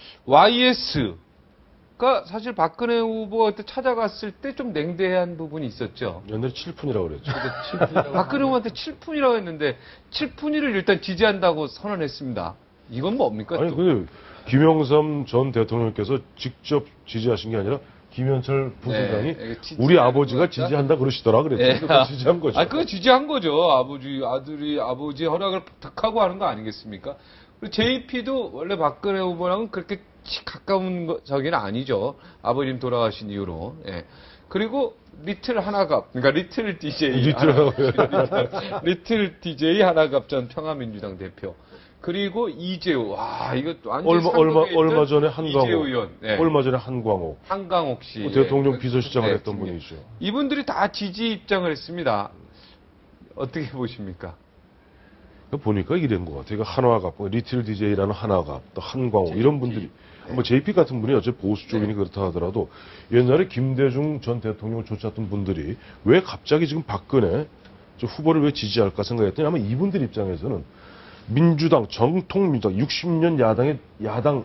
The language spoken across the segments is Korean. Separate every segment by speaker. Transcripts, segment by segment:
Speaker 1: YS가 사실 박근혜 후보가 그때 찾아갔을 때 좀 냉대한 부분이 있었죠.
Speaker 2: 옛날에 7푼이라고 그랬죠.
Speaker 1: 박근혜 후보한테 7푼이라고 했는데 7푼이를 일단 지지한다고 선언했습니다. 이건 뭡니까?
Speaker 2: 아니, 그 김영삼 전 대통령께서 직접 지지하신 게 아니라 김현철 부소장이 우리 아버지가 지지한다 그러시더라 그랬죠. 그거 지지한 거죠.
Speaker 1: 그거 지지한 거죠. 아버지 허락을 부탁하고 하는 거 아니겠습니까? 그리고 JP도 원래 박근혜 후보랑은 그렇게 가까운 저기는 아니죠. 아버님 돌아가신 이후로. 예. 그리고 리틀 하나갑, 그러니까 리틀 DJ 리틀 DJ 하나갑 전 평화민주당 대표. 그리고 이재우, 이거 완전
Speaker 2: 얼마 전에 한광호,
Speaker 1: 이재우 의원, 네.
Speaker 2: 얼마 전에 한광호
Speaker 1: 씨,
Speaker 2: 대통령 비서실장을 했던 분이죠.
Speaker 1: 이분들이 다 지지 입장을 했습니다. 어떻게 보십니까?
Speaker 2: 보니까 이런 것 같아요. 한화갑, 리틀 DJ라는 한화갑, 또 한광호 이런 분들이 뭐 JP 같은 분이 어차피 보수 쪽이니 그렇다 하더라도 옛날에 김대중 전 대통령을 쫓았던 분들이 왜 갑자기 지금 박근혜 후보를 왜 지지할까 생각했더니 아마 이분들 입장에서는 민주당, 정통 민주당, 60년 여당,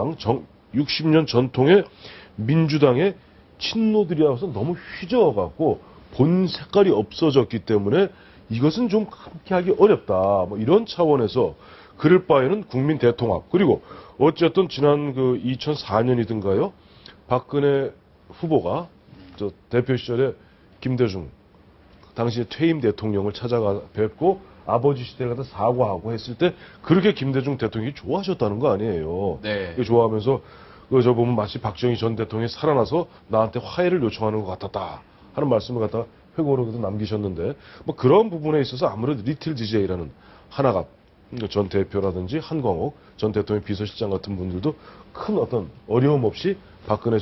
Speaker 2: 60년 전통의 민주당의 친노들이라서 너무 휘저어갖고 본 색깔이 없어졌기 때문에 이것은 좀 함께하기 어렵다. 뭐 이런 차원에서 그럴 바에는 국민 대통합. 그리고 어쨌든 지난 2004년이든가요. 박근혜 후보가 대표 시절에 김대중, 당시에 퇴임 대통령을 찾아가 뵙고 아버지 시대를 갖다 사과하고 했을 때 그렇게 김대중 대통령이 좋아하셨다는 거 아니에요.
Speaker 1: 네.
Speaker 2: 좋아하면서 저 보면 마치 박정희 전 대통령이 살아나서 나한테 화해를 요청하는 것 같았다 하는 말씀을 갖다 회고로도 남기셨는데 뭐 그런 부분에 있어서 아무래도 리틀 DJ라는 하나갑 전 대표라든지 한광옥 전 대통령 비서실장 같은 분들도 큰 어떤 어려움 없이 박근혜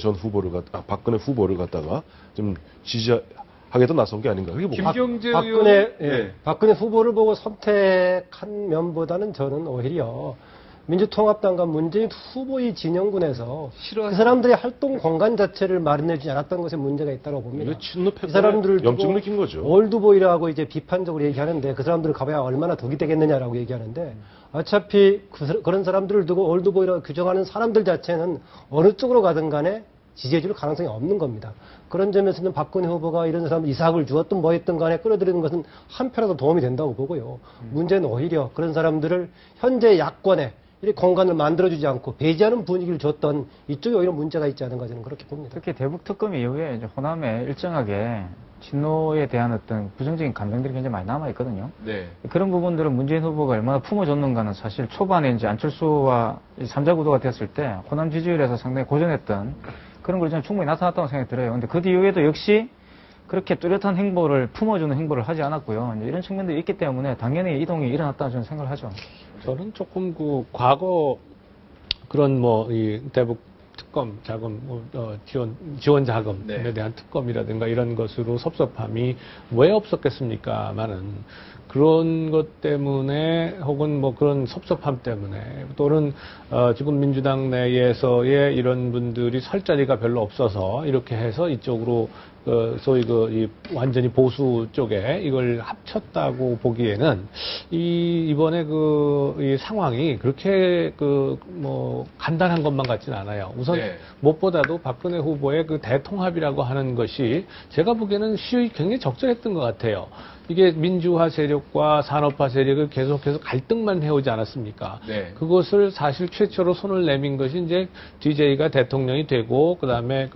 Speaker 2: 후보를 갖다가 좀 하겠다 나선 게 아닌가. 그게 뭐
Speaker 1: 김경재
Speaker 3: 박근혜 후보를 보고 선택한 면보다는 저는 오히려 민주통합당과 문재인 후보의 진영군에서 그 사람들의 활동 공간 자체를 마련해주지 않았던 것에 문제가 있다고 봅니다.
Speaker 2: 친노
Speaker 3: 그 사람들을
Speaker 2: 염증 느낀 거죠.
Speaker 3: 올드보이라고 이제 비판적으로 얘기하는데 그 사람들을 가봐야 얼마나 덕이 되겠느냐라고 얘기하는데 어차피 그런 사람들을 두고 올드보이라고 규정하는 사람들 자체는 어느 쪽으로 가든 간에 지지해줄 가능성이 없는 겁니다. 그런 점에서는 박근혜 후보가 이런 사람 이삭을 주었든 뭐 했든 간에 끌어들이는 것은 한편으로 도움이 된다고 보고요. 문제는 오히려 그런 사람들을 현재 야권에 이렇게 공간을 만들어주지 않고 배제하는 분위기를 줬던 이쪽에 오히려 문제가 있지 않은가 저는 그렇게 봅니다.
Speaker 4: 특히 대북 특검 이후에 이제 호남에 일정하게 친노에 대한 어떤 부정적인 감정들이 굉장히 많이 남아 있거든요.
Speaker 1: 네.
Speaker 4: 그런 부분들은 문재인 후보가 얼마나 품어줬는가는 사실 초반에 이제 안철수와 3자 구도가 됐을 때 호남 지지율에서 상당히 고전했던 그런 걸 저는 충분히 나타났다고 생각이 들어요. 근데 그 이후에도 역시 그렇게 뚜렷한 행보를 품어주는 행보를 하지 않았고요. 이제 이런 측면들이 있기 때문에 당연히 이동이 일어났다고 저는 생각을 하죠.
Speaker 5: 저는 조금 과거 그런 이 대북 특검 자금 지원 자금에 대한 특검이라든가 이런 것으로 섭섭함이 왜 없었겠습니까마는 그런 것 때문에 혹은 그런 섭섭함 때문에 또는 지금 민주당 내에서의 이런 분들이 설 자리가 별로 없어서 이렇게 해서 이쪽으로 소위 완전히 보수 쪽에 이걸 합쳤다고 보기에는 이번에 이 상황이 그렇게 간단한 것만 같지는 않아요. 우선 무엇보다도 박근혜 후보의 대통합이라고 하는 것이 제가 보기에는 시의 굉장히 적절했던 것 같아요. 이게 민주화 세력과 산업화 세력을 계속해서 갈등만 해오지 않았습니까?
Speaker 1: 네.
Speaker 5: 그것을 사실 최초로 손을 내민 것이 이제 DJ가 대통령이 되고, 그 다음에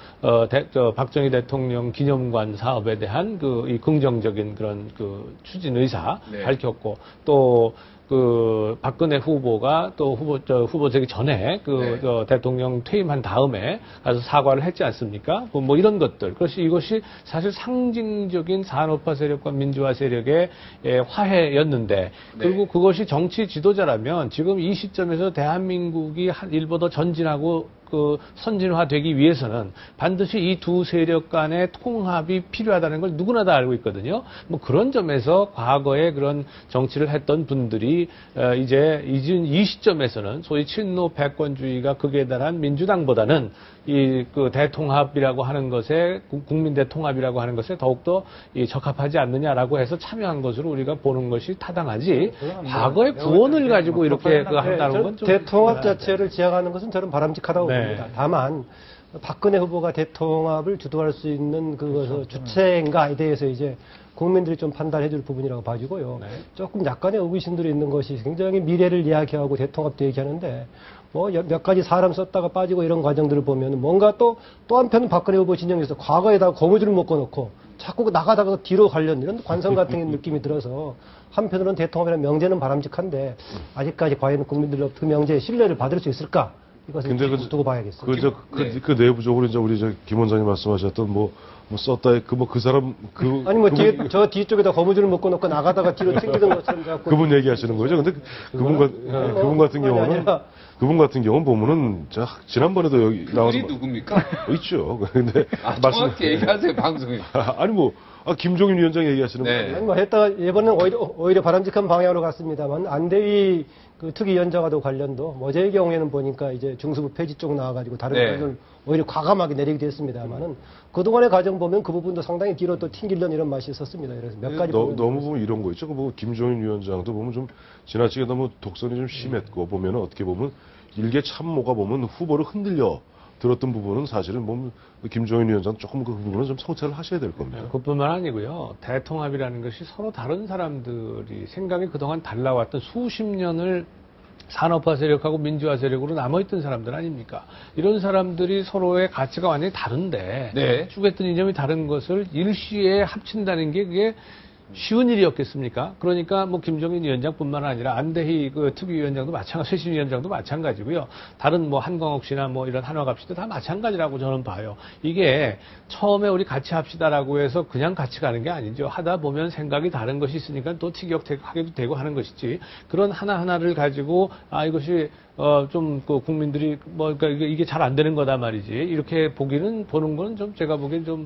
Speaker 5: 박정희 대통령 기념관 사업에 대한 이 긍정적인 그런 추진 의사 밝혔고, 또 박근혜 후보가 또 후보 되기 전에 대통령 퇴임한 다음에 가서 사과를 했지 않습니까? 뭐 이런 것들. 그것이 이것이 사실 상징적인 산업화 세력과 민주화 세력의 화해였는데, 그리고 그것이 정치 지도자라면 지금 이 시점에서 대한민국이 일보다 전진하고 그 선진화되기 위해서는 반드시 이 두 세력 간의 통합이 필요하다는 걸 누구나 다 알고 있거든요. 뭐 그런 점에서 과거에 그런 정치를 했던 분들이 이제 이 시점에서는 소위 친노 패권주의가 극에 달한 민주당보다는 이 그 대통합이라고 하는 것에 국민 대통합이라고 하는 것에 더욱더 이 적합하지 않느냐라고 해서 참여한 것으로 우리가 보는 것이 타당하지 과거의 구원을 가지고 이렇게 그 한다는 건 좀
Speaker 3: 대통합 자체를 지향하는 것은 저는 바람직하다고
Speaker 5: 네.
Speaker 3: 봅니다. 다만 박근혜 후보가 대통합을 주도할 수 있는 그 주체인가에 대해서 이제 국민들이 좀 판단해 줄 부분이라고 봐지고요.
Speaker 5: 네.
Speaker 3: 조금 약간의 의구심들이 있는 것이 굉장히 미래를 이야기하고 대통합도 얘기하는데 뭐 몇 가지 사람 썼다가 빠지고 이런 과정들을 보면 뭔가 또 한편 박근혜 후보 진영에서 과거에다가 거무줄을 묶어놓고 자꾸 나가다가 뒤로 가려는 이런 관성 같은 느낌이 들어서 한편으로는 대통합이라는 명제는 바람직한데 아직까지 과연 국민들로 그 명제의 신뢰를 받을 수 있을까? 이것은 두고 봐야겠습니다.
Speaker 2: 그 내부적으로 이제 우리 김 원장님 말씀하셨던 뭐 썼다 그 사람
Speaker 3: 아니 뭐 저 뒤쪽에다 거무줄을 묶어놓고 나가다가 뒤로 튕기던 것처럼 자꾸
Speaker 2: 그분 얘기하시는 거죠. 근데 그분 같은 경우는 그분 같은 경우는 보면은 지난번에도 여기 나와서
Speaker 1: 그분이 누굽니까?
Speaker 2: 있죠. 근데
Speaker 1: 정확히 얘기하세요 방송에.
Speaker 2: 아니 김종인 위원장 얘기하시는
Speaker 1: 네.
Speaker 2: 거예요.
Speaker 3: 아니 뭐 했다가 이번엔 오히려 바람직한 방향으로 갔습니다만 안대위 그 특위위원장과도 관련도 어제의 경우에는 보니까 이제 중수부 폐지 쪽 나와가지고 다른
Speaker 1: 네.
Speaker 3: 부분을 오히려 과감하게 내리기도 했습니다만은 그동안의 과정 보면 그 부분도 상당히 뒤로 또 튕기려는 이런 맛이 있었습니다. 그래서 몇 가지
Speaker 2: 너무 보면 이런 거 있죠. 김종인 위원장도 보면 좀 지나치게 너무 독선이 좀 심했고 보면은 어떻게 보면 일개 참모가 보면 후보를 흔들려 들었던 부분은 사실은 보면 김종인 위원장 조금 그 부분은 좀 성찰을 하셔야 될 겁니다.
Speaker 5: 그뿐만 아니고요. 대통합이라는 것이 서로 다른 사람들이 생각이 그동안 달라왔던 수십 년을 산업화 세력하고 민주화 세력으로 남아있던 사람들 아닙니까? 이런 사람들이 서로의 가치가 완전히 다른데
Speaker 1: 네.
Speaker 5: 추구했던 이념이 다른 것을 일시에 합친다는 게 그게 쉬운 일이었겠습니까? 그러니까 뭐 김종인 위원장뿐만 아니라 안대희 그 특위위원장도 마찬가지, 쇄신위원장도 마찬가지고요. 다른 뭐 한광옥 씨나 뭐 이런 한화갑 씨도 다 마찬가지라고 저는 봐요. 이게 처음에 우리 같이 합시다라고 해서 그냥 같이 가는 게 아니죠. 하다 보면 생각이 다른 것이 있으니까 또 티격태격하게도 되고 하는 것이지. 그런 하나하나를 가지고 이것이 좀 그 국민들이 뭐 그러니까 이게 잘 안 되는 거다 말이지. 이렇게 보는 거는 좀 제가 보기엔 좀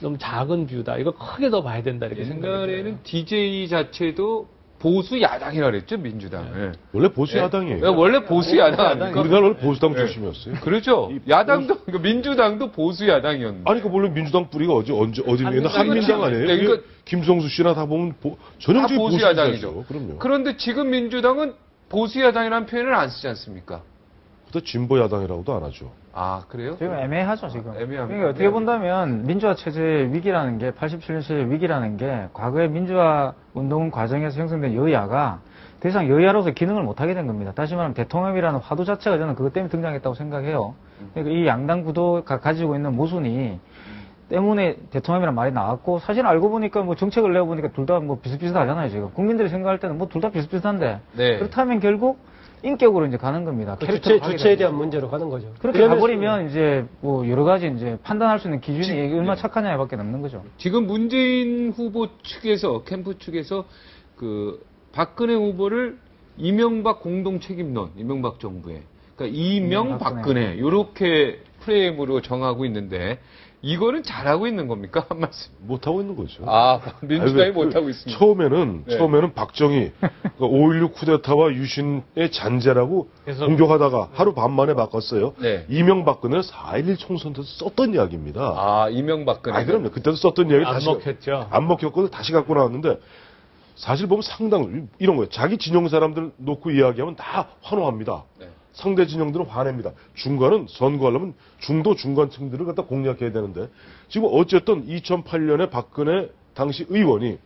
Speaker 5: 작은 뷰다. 이거 크게 더 봐야 된다 이렇게 생각해요.
Speaker 1: 옛날에는 DJ 자체도 보수 야당이라 그랬죠 민주당. 네.
Speaker 2: 원래 보수 야당이에요.
Speaker 1: 네, 원래 보수 야당 아닙니까?
Speaker 2: 우리나라 원래 보수당 출신이었어요.
Speaker 1: 그렇죠. 야당도 그러니까 민주당도 보수 야당이었는데.
Speaker 2: 아니, 원래 민주당 뿌리가 어디면 한민당 아니에요?
Speaker 1: 네, 그러니까
Speaker 2: 김성수 씨나 다 보면 전형적인
Speaker 1: 보수 야당이죠.
Speaker 2: 그럼요.
Speaker 1: 그런데 지금 민주당은 보수 야당이라는 표현을 안 쓰지 않습니까?
Speaker 2: 또 진보 야당이라고도 안 하죠.
Speaker 1: 아, 그래요?
Speaker 4: 지금 애매하죠, 지금.
Speaker 1: 애매합니다.
Speaker 4: 그러니까 어떻게 본다면 민주화 체제의 위기라는 게 87년 체제의 위기라는 게 과거의 민주화 운동 과정에서 형성된 여야가 더 이상 여야로서 기능을 못하게 된 겁니다. 다시 말하면 대통합이라는 화두 자체가 저는 그것 때문에 등장했다고 생각해요. 그러니까 이 양당 구도가 가지고 있는 모순이 때문에 대통합이라는 말이 나왔고 사실 알고 보니까 뭐 정책을 내어보니까 둘 다 뭐 비슷비슷하잖아요, 지금. 국민들이 생각할 때는 뭐 둘 다 비슷비슷한데.
Speaker 1: 네.
Speaker 4: 그렇다면 결국 인격으로 이제 가는 겁니다.
Speaker 3: 그
Speaker 4: 캐릭터로
Speaker 3: 주체에 대한 문제로 가는 거죠.
Speaker 4: 그렇게 가버리면 이제 뭐 여러 가지 이제 판단할 수 있는 기준이 얼마나 착하냐에 밖에 없는 거죠.
Speaker 1: 지금 문재인 후보 측에서 캠프 측에서 그 박근혜 후보를 이명박 공동 책임론, 이명박 정부에 그러니까 이명 박근혜 이렇게 프레임으로 정하고 있는데 이거는 잘하고 있는 겁니까? 한 말씀.
Speaker 2: 못하고 있는 거죠.
Speaker 1: 민주당이 못하고 있습니다.
Speaker 2: 처음에는 박정희, 그러니까 5.16 쿠데타와 유신의 잔재라고 공격하다가 하루 반 만에 바꿨어요.
Speaker 1: 네.
Speaker 2: 이명박근혜는 4.11 총선 때도 썼던 이야기입니다.
Speaker 1: 이명박근혜.
Speaker 2: 그럼요. 그때도 썼던 이야기
Speaker 5: 안 먹혔죠.
Speaker 2: 안 먹혔거든 다시 갖고 나왔는데 사실 보면 이런 거예요. 자기 진영 사람들 놓고 이야기하면 다 환호합니다.
Speaker 1: 네. 상대
Speaker 2: 진영들은 화냅니다. 중간은 선거하려면 중도 중간층들을 갖다 공략해야 되는데 지금 어쨌든 2008년에 박근혜 당시 의원이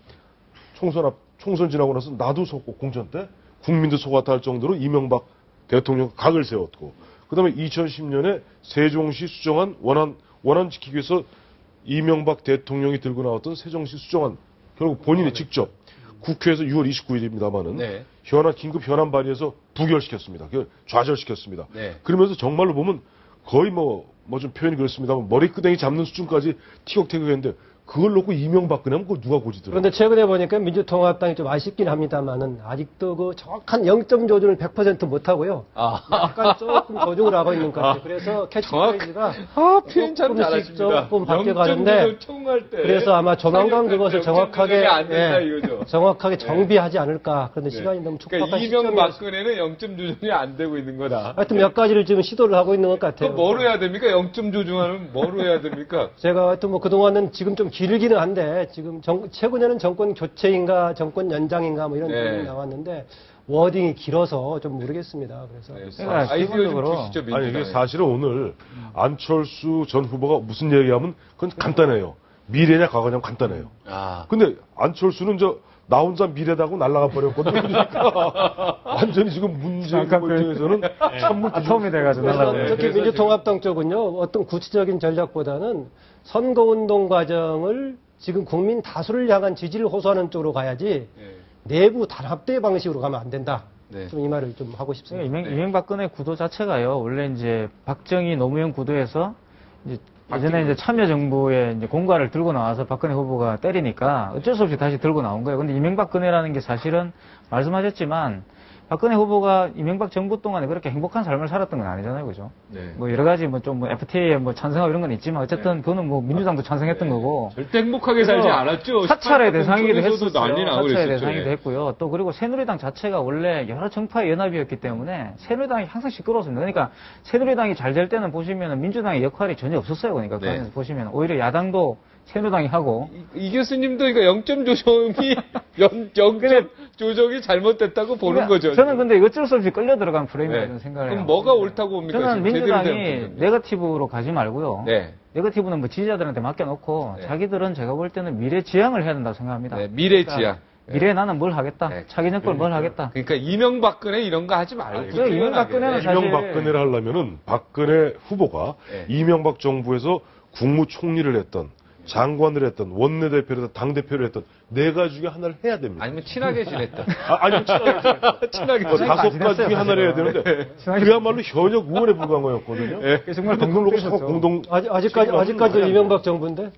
Speaker 2: 총선 지나고 나서 나도 속고 공천 때 국민도 속았다 할 정도로 이명박 대통령 각을 세웠고 그다음에 2010년에 세종시 수정안 원안 지키기 위해서 이명박 대통령이 들고 나왔던 세종시 수정안 결국 본인이 직접 국회에서 6월 29일입니다만은
Speaker 1: 네.
Speaker 2: 긴급 현안 발의해서 부결시켰습니다. 좌절시켰습니다.
Speaker 1: 네.
Speaker 2: 그러면서 정말로 보면 거의 좀 표현이 그렇습니다만 머리끄댕이 잡는 수준까지 티격태격했는데 그걸 놓고 이명박근혜 하면 그거 누가 고지더라.
Speaker 3: 그런데 최근에 보니까 민주통합당이 좀 아쉽긴 합니다만은 아직도 그 정확한 0점 조준을 100% 못하고요. 약간 조금 조종을 하고 있는 것 같아요. 그래서 캐치프레이즈가
Speaker 1: 표현 참
Speaker 3: 조금씩
Speaker 1: 잘하십니다.
Speaker 3: 조금 바뀌어가는데
Speaker 1: 총할 때.
Speaker 3: 그래서 아마 조만간 그것을 정확하게
Speaker 1: 안 된다 이거죠.
Speaker 3: 정확하게 정비하지 않을까. 그런데 시간이 너무 촉박한
Speaker 1: 그러니까
Speaker 3: 시점이어서
Speaker 1: 이명박근혜는 0점 조준이 안 되고 있는 거다.
Speaker 3: 하여튼 몇 가지를 지금 시도를 하고 있는 것 같아요.
Speaker 1: 그럼 뭐로 해야 됩니까? 0점 조준하면 뭐로 해야 됩니까?
Speaker 3: 제가 하여튼 뭐 그동안은 지금 좀 길기는 한데 지금 최근에는 정권 교체인가 정권 연장인가 뭐 이런
Speaker 1: 네.
Speaker 3: 얘기 나왔는데 워딩이 길어서 좀 모르겠습니다. 그래서
Speaker 4: 그러니까
Speaker 1: 아이디어 좀
Speaker 4: 기본적으로
Speaker 1: 주시죠,
Speaker 2: 아니
Speaker 1: 민주당에.
Speaker 2: 이게 사실은 오늘 안철수 전 후보가 무슨 얘기하면 그건 간단해요. 미래냐 과거냐 간단해요. 근데 안철수는 나 혼자 미래다고 날아가 버렸거든요. 그러니까 완전히 지금 문재인 후보 입장에서는 찬물
Speaker 4: 처음이 돼가지고 날라가요.
Speaker 3: 특히 민주통합당 쪽은요 어떤 구체적인 전략보다는 선거운동 과정을 지금 국민 다수를 향한 지지를 호소하는 쪽으로 가야지 내부 단합대 방식으로 가면 안 된다.
Speaker 1: 네.
Speaker 3: 좀 이 말을 좀 하고 싶습니다.
Speaker 4: 이명박근혜 구도 자체가요. 원래 이제 박정희 노무현 구도에서 이제 예전에 이제 참여정부의 이제 공과를 들고 나와서 박근혜 후보가 때리니까 어쩔 수 없이 다시 들고 나온 거예요. 근데 이명박근혜라는 게 사실은 말씀하셨지만 박근혜 후보가 이명박 정부 동안에 그렇게 행복한 삶을 살았던 건 아니잖아요. 그죠?
Speaker 1: 네.
Speaker 4: 뭐 여러 가지 FTA에 찬성하고 이런 건 있지만 어쨌든 그거는 뭐 민주당도 찬성했던 거고.
Speaker 1: 절대 행복하게 살지 않았죠.
Speaker 4: 사찰의 대상이기도 했었어요.
Speaker 1: 난리 나고
Speaker 4: 사찰의
Speaker 1: 그랬었죠.
Speaker 4: 대상이기도 했고요. 또 그리고 새누리당 자체가 원래 여러 정파의 연합이었기 때문에 새누리당이 항상 시끄러웠습니다. 그러니까 새누리당이 잘 될 때는 보시면 민주당의 역할이 전혀 없었어요. 그러니까 그 안에서 보시면 오히려 야당도 새누리당이 하고
Speaker 1: 이 교수님도 이거 0점 조정이 0점 조정이 잘못됐다고 보는
Speaker 4: 그러니까
Speaker 1: 거죠.
Speaker 4: 저는 근데 어쩔 수 없이 끌려 들어간 프레임이라는
Speaker 1: 네.
Speaker 4: 생각을
Speaker 1: 그럼
Speaker 4: 해요.
Speaker 1: 뭐가 옳다고 봅니까?
Speaker 4: 저는
Speaker 1: 지금 제대로 된
Speaker 4: 민주당이
Speaker 1: 표현입니다.
Speaker 4: 네거티브로 가지 말고요.
Speaker 1: 네.
Speaker 4: 네거티브는 뭐 지지자들한테 맡겨놓고
Speaker 1: 네.
Speaker 4: 자기들은 제가 볼 때는 미래 지향을 해야 된다고 생각합니다.
Speaker 1: 네, 미래 지향.
Speaker 4: 미래에 나는 뭘 하겠다.
Speaker 1: 네.
Speaker 4: 차기 정권 뭘 하겠다.
Speaker 1: 그러니까 이명박근혜 이런 거 하지 말고.
Speaker 4: 저 이명박근혜는 사실
Speaker 2: 이명박근혜를 하려면은 박근혜 후보가
Speaker 1: 네.
Speaker 2: 이명박 정부에서 국무총리를 했던 장관을 했던 원내대표를 했던 당대표를 했던 네 가지 중에 하나를 해야 됩니다.
Speaker 1: 아니면 친하게 지냈다.
Speaker 2: 아니면 친하게
Speaker 1: 친하게
Speaker 2: 다섯
Speaker 4: 안
Speaker 2: 가지 중에
Speaker 4: 지냈어요,
Speaker 2: 하나를 해야
Speaker 4: 사실은.
Speaker 2: 되는데
Speaker 4: 친하게
Speaker 2: 그야말로 현역 의원에 불과한 거였거든요.
Speaker 4: 정말
Speaker 2: 근데 그걸 놓고 자꾸
Speaker 4: 공동체였죠.
Speaker 2: 공동
Speaker 3: 아직까지도 이명박 정부인데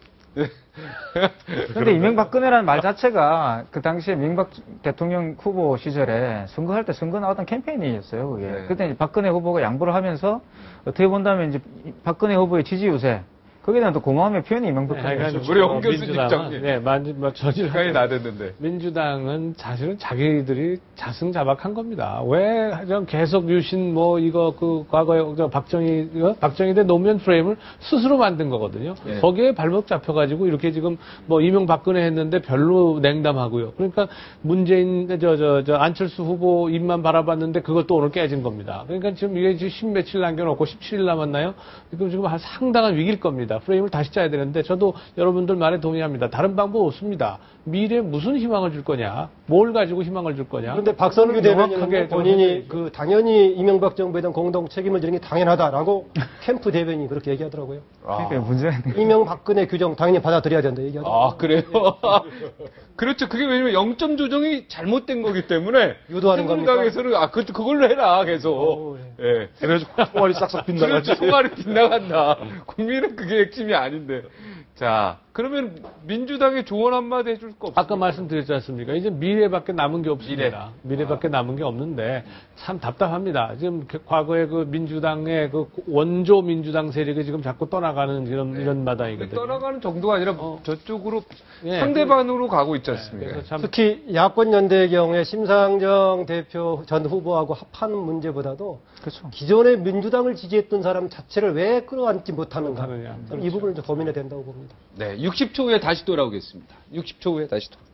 Speaker 4: 근데 이명박근혜라는 말 자체가 그 당시에 이명박 대통령 후보 시절에 선거할 때 선거 나왔던 캠페인이었어요, 그게.
Speaker 1: 네.
Speaker 4: 그때 이제 박근혜 후보가 양보를 하면서 어떻게 본다면 이제 박근혜 후보의 지지 유세, 거기에 대한 또 고마움의 표현이 이명박근혜였죠.
Speaker 1: 우리 홍 교수 입장님.
Speaker 5: 네,
Speaker 1: 시간이 다 됐는데.
Speaker 5: 민주당은 사실은 자기들이 자승자박한 겁니다. 왜 계속 유신 이거 과거에 박정희 대 노무현 프레임을 스스로 만든 거거든요.
Speaker 1: 네.
Speaker 5: 거기에 발목 잡혀가지고 이렇게 지금 이명박근혜 했는데 별로 냉담하고요. 그러니까 문재인 안철수 후보 입만 바라봤는데 그것도 오늘 깨진 겁니다. 그러니까 지금 이게 지금 10며칠 남겨놓고 17일 남았나요? 지금 상당한 위기일 겁니다. 프레임을 다시 짜야 되는데 저도 여러분들 말에 동의합니다. 다른 방법 없습니다. 미래에 무슨 희망을 줄 거냐? 뭘 가지고 희망을 줄 거냐?
Speaker 3: 그런데 박선규 대변인은
Speaker 5: 명확하게
Speaker 3: 본인이 당연히 이명박 정부에 대한 공동 책임을 지는 게 당연하다라고 캠프 대변인이 그렇게 얘기하더라고요.
Speaker 4: 그러니까 문제는
Speaker 3: 이명박근혜 규정 당연히 받아들여야 된다 얘기하더라고요.
Speaker 1: 아, 그래요? 그렇죠. 그게 왜냐면 0점 조정이 잘못된 거기 때문에.
Speaker 3: 유도하는 겁니까?
Speaker 1: 새누리당에서는, 그걸로 해라, 계속. 예.
Speaker 2: 그래가지고 총알이 싹싹 빗나가지.
Speaker 1: 그렇죠. 총알이 빗나간다. 국민은 그게 핵심이 아닌데. 자, 그러면 민주당에 조언 한마디 해줄 거 없어요?
Speaker 5: 아까 말씀드렸지 않습니까? 이제 미래밖에 남은 게 없습니다. 미래밖에 남은 게 없는데 참 답답합니다. 지금 과거에 민주당의 원조 민주당 세력이 지금 자꾸 떠나가는 이런 마당이거든요.
Speaker 1: 떠나가는 정도가 아니라 저쪽으로
Speaker 5: 예,
Speaker 1: 상대방으로 가고 있지 않습니까?
Speaker 5: 그래서 참
Speaker 3: 특히 야권 연대의 경우에 심상정 대표 전 후보하고 합하는 문제보다도
Speaker 4: 그렇죠.
Speaker 3: 기존의 민주당을 지지했던 사람 자체를 왜 끌어안지 못하는가.
Speaker 5: 못하느냐.
Speaker 3: 이 부분을 좀 고민해야 된다고 봅니다.
Speaker 1: 네, 60초 후에 다시 돌아오겠습니다. 60초 후에 다시 돌아오겠습니다.